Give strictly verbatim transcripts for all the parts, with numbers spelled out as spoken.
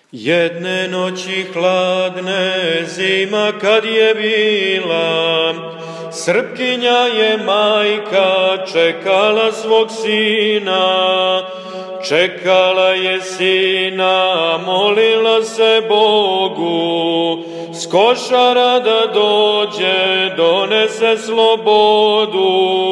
Jedne noći hladne, zima kad je bila, Srpkinja je majka čekala svog sina. Čekala je sina, molila se Bogu, s košara da dođe, donese slobodu.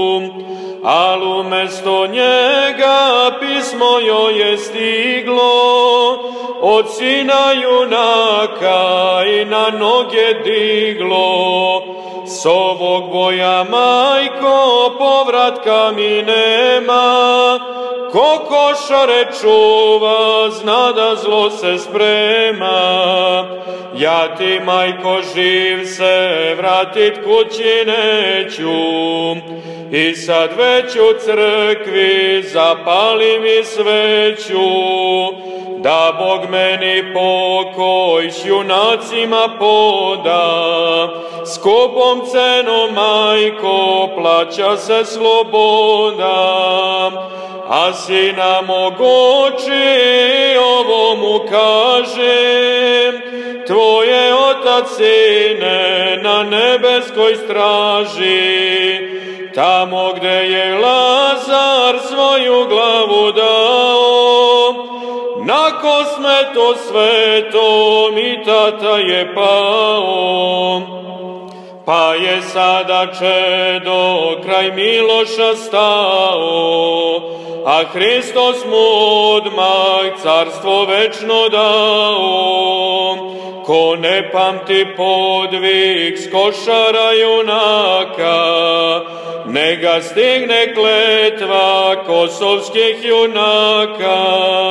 Al umesto njega pismo joj je stiglo, od sina junaka i na noge diglo. S ovog boja, majko, povratka mi nema, ko košare čuva, zna da zlo se sprema. Ja ti, majko, živ se vratit kući neću, i sad već u crkvi zapali mi sveću, da Bog meni pokoj s junacima poda. Skupom cenom, majko, plaća se sloboda, a sina mog oči ovo mu kažem, tvoj je otac, sine, na nebeskoj straži, tamo gde je Lazar svoju glavu dao, na kosmeto svetom i tata je pao. Pa je sada čedo kraj Miloša stao, a Hristos mu odmah carstvo večno dao. Ko ne pamti podvig s košara junaka, nega stigne kletva kosovskih junaka.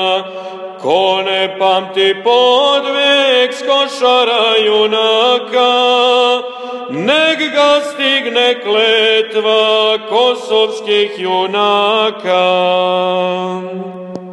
Ko ne pamti podvig s košara junaka, nek ga stigne kletva kosovskih junaka.